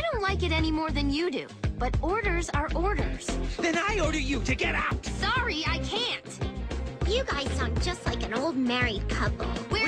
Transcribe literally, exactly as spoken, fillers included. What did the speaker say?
don't like it any more than you do, but orders are orders. Then I order you to get out! Sorry, I can't. You guys sound just like an old married couple. We're